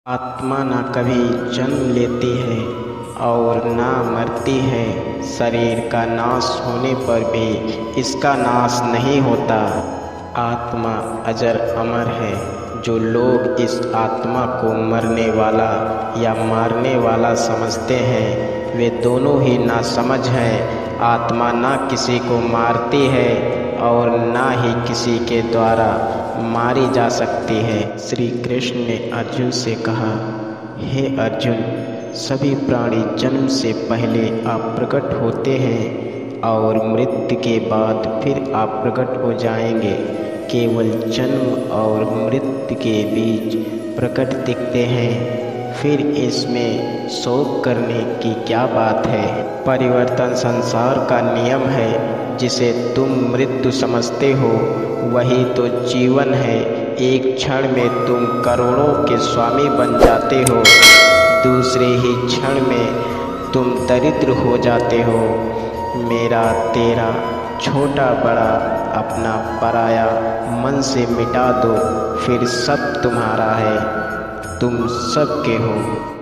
आत्मा न कभी जन्म लेती है और न मरती है। शरीर का नाश होने पर भी इसका नाश नहीं होता। आत्मा अजर अमर है। जो लोग इस आत्मा को मरने वाला या मारने वाला समझते हैं वे दोनों ही नासमझ हैं। आत्मा ना किसी को मारती है और ना ही किसी के द्वारा मारी जा सकती है। श्री कृष्ण ने अर्जुन से कहा, हे अर्जुन, सभी प्राणी जन्म से पहले अप्रकट होते हैं और मृत्यु के बाद फिर अप्रकट हो जाएंगे। केवल जन्म और मृत्यु के बीच प्रकट दिखते हैं। फिर इसमें शोक करने की क्या बात है। परिवर्तन संसार का नियम है। जिसे तुम मृत्यु समझते हो वही तो जीवन है। एक क्षण में तुम करोड़ों के स्वामी बन जाते हो, दूसरे ही क्षण में तुम दरिद्र हो जाते हो। मेरा तेरा, छोटा बड़ा, अपना पराया मन से मिटा दो, फिर सब तुम्हारा है, तुम सबके हो।